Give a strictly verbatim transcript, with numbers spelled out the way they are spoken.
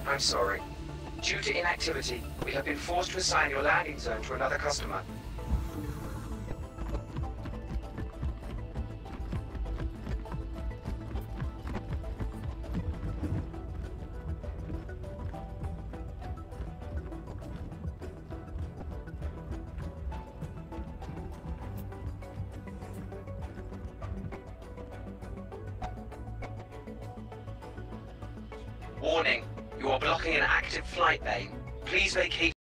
I'm sorry. Due to inactivity, we have been forced to assign your landing zone to another customer. Warning, you are blocking an active flight lane. Please vacate